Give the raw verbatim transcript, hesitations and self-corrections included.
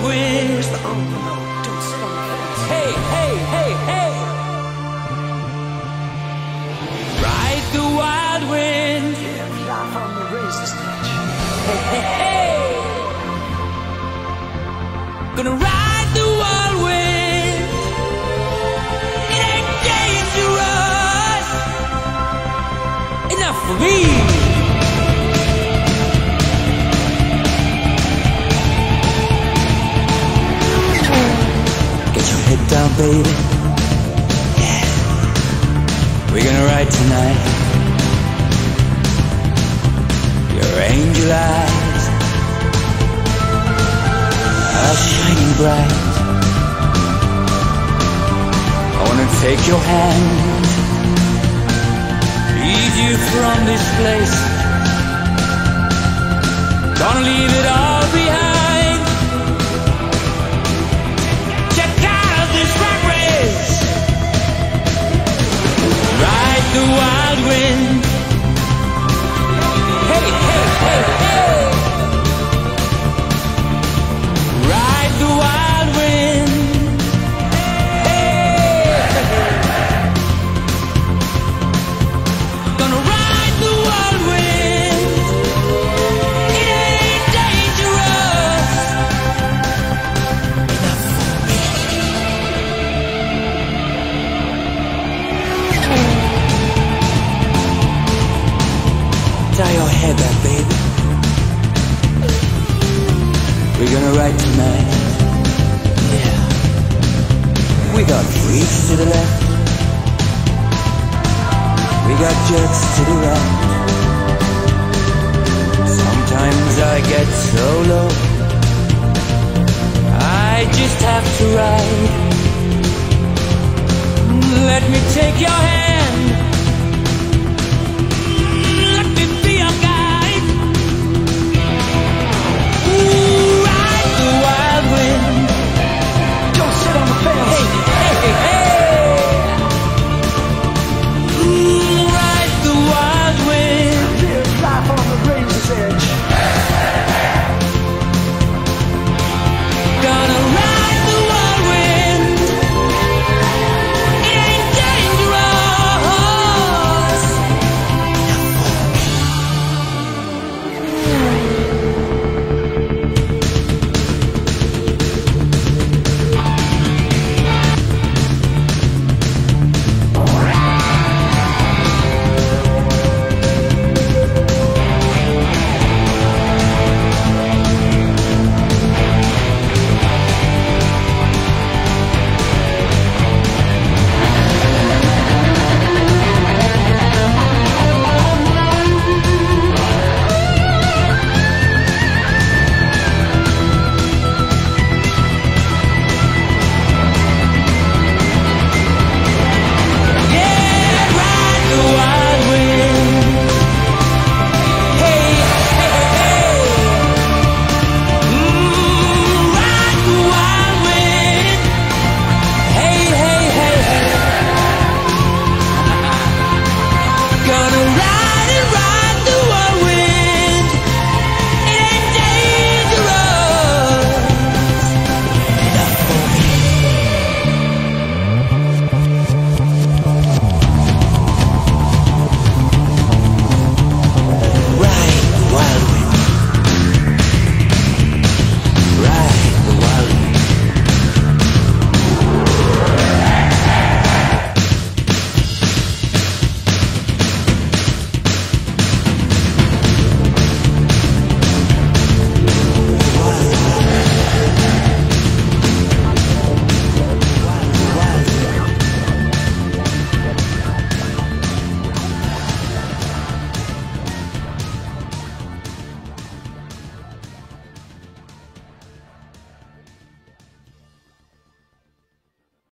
wind. Hey, hey, hey, hey. Ride the wild wind. Hey, hey, hey. Gonna ride the wild wind. It ain't dangerous enough for me. Head down, baby. Yeah. We're gonna ride tonight. Your angel eyes are shining bright. I wanna take your hand, lead you from this place. Gonna leave it all behind. Ride the wild wind. Hey, hey, hey, hey. Ride the wild wind. Hey. Gonna ride the wild wind. It ain't dangerous enough for me. Tie your hair back, baby. We're gonna ride tonight. Yeah. We got freaks to the left. We got jerks to the right. Sometimes I get so low, I just have to ride. Let me take your hand.